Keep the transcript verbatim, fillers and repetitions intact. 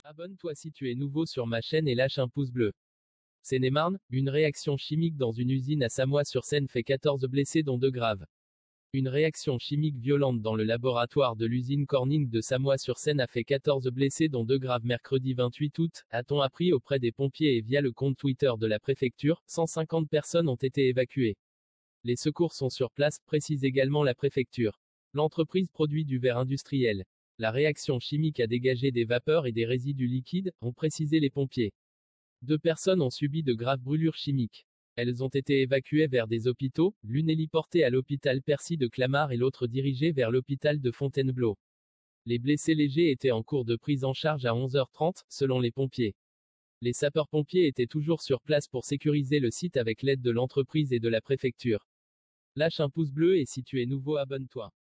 Abonne-toi si tu es nouveau sur ma chaîne et lâche un pouce bleu. Seine-et-Marne, une réaction chimique dans une usine à Samois-sur-Seine fait quatorze blessés dont deux graves. Une réaction chimique violente dans le laboratoire de l'usine Corning de Samois-sur-Seine a fait quatorze blessés dont deux graves mercredi vingt-huit août, a-t-on appris auprès des pompiers et via le compte Twitter de la préfecture. cent cinquante personnes ont été évacuées. Les secours sont sur place, précise également la préfecture. L'entreprise produit du verre industriel. La réaction chimique a dégagé des vapeurs et des résidus liquides, ont précisé les pompiers. Deux personnes ont subi de graves brûlures chimiques. Elles ont été évacuées vers des hôpitaux, l'une héliportée à l'hôpital Percy de Clamart et l'autre dirigée vers l'hôpital de Fontainebleau. Les blessés légers étaient en cours de prise en charge à onze heures trente, selon les pompiers. Les sapeurs-pompiers étaient toujours sur place pour sécuriser le site avec l'aide de l'entreprise et de la préfecture. Lâche un pouce bleu et si tu es nouveau, abonne-toi.